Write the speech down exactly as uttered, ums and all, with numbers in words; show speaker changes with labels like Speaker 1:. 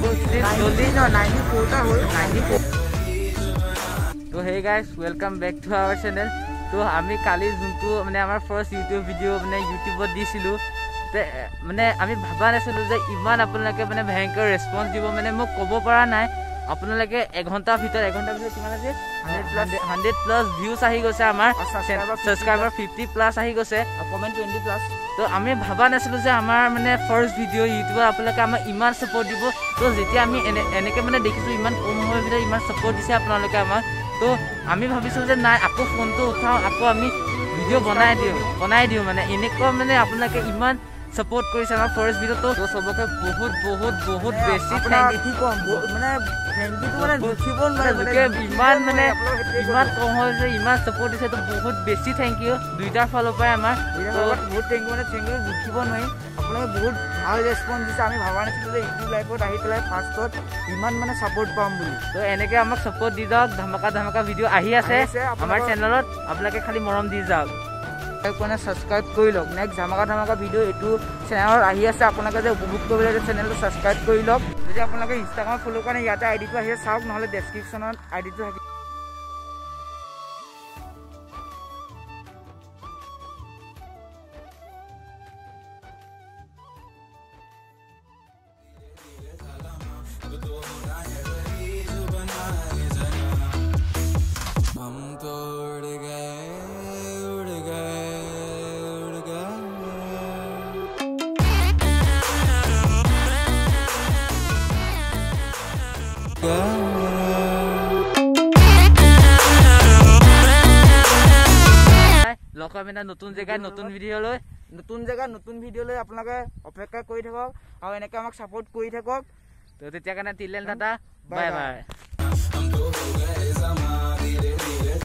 Speaker 1: जल्दी न ninety four टा हल नाइन्टी फोर। तो hey guys welcome back to our channel. तो आमी काली जोंतु माने आमार फर्स्ट यूट्यूब भिडिओ माने यूट्यूबत दिसिलु ते माने आमी भाबा नासिलु जे इमान आपनलाके माने भयंकर रेस्पन्स दिबो माने मो कब पारा नाय। आपनलाके एक घंटा भीतर एक घंटा भीतर किमान আছে हंड्रेड प्लस ভিউজ আহি গৈছে আমাৰ সাবস্ক্রাইবার फिफ्टी প্লাস আহি গৈছে কমেন্ট টুৱেন্টি প্লাস। তো আমি ভাবা নাছিলো যে আমাৰ মানে ফাৰ্স্ট ভিডিও ইউটিউবত আপোনালোকে আমাক ইমান সাপোর্ট দিব। তো যেতিয়া আমি এনেকে মানে দেখিছো ইমান কম সময়ৰ ভিতৰত ইমান সাপোর্ট দিছে আপোনালোকে আমাক। তো আমি ভাবিছো যে নাই আকৌ ফোনটো উঠাও আকৌ আমি ভিডিও বনাই দিও বনাই দিও মানে এনেকুৱা মানে আপোনালোকে ইমান सपोर्ट কৰিছে আমাৰ ফাৰ্স্ট ভিডিও। তো সবকে বহুত বহুত বহুত বেছি থ্যাংক ইউ কম মানে থ্যাংক ইউ মানে লিখিব নোৱাৰে ইমান মানে ইমান কম হয় যে ইমান সাপোর্ট দিছে। তো বহুত বেছি থ্যাংক ইউ দুইটাৰ ফালৰ পৰা আমাৰ বহুত থ্যাংক ইউ মানে থ্যাংক ইউ লিখিব নোৱাৰি। আপোনালোকে বহুত ভাল ৰেসপন্স দিছে। আমি ভাবা নাছিলো যে ইউটিউব লাইভত আহি পেলাই ফাৰ্ষ্টত ইমান মানে সাপোর্ট পাম বুলি। তো এনেকে আমাক সাপোর্ট দি যাওক। ধামাকা ধামাকা ভিডিও আহি আছে আমাৰ চেনেলত আপোনালোকে খালি মৰম দি যাওক। সাবস্ক্রাইব কৰি লওক। নেক্সট ধামাকা ধামাকা ভিডিও এইটো চেনেলত আহি আছে আপোনালোকে যে উপভোগ কৰিবলৈ চেনেলটো সাবস্ক্রাইব কৰি লওক। যদি আপোনালোকে ইনষ্টাগ্ৰাম ফলো কৰে ইয়াতে আইডিটো আহি চাওক নহলে ডেসক্ৰিপচনত আইডিটো থাকে। লক আমি নতুন জেগাত নতুন ভিডিও লৈ নতুন জেগাত নতুন ভিডিও লৈ আপোনালোকে অপেক্ষা কৰি থাকক আৰু এনেকৈ আমাক সাপোর্ট কৰি থাকক। তো তেতিয়া কাৰণে টিলেন দাদা বাই বাই।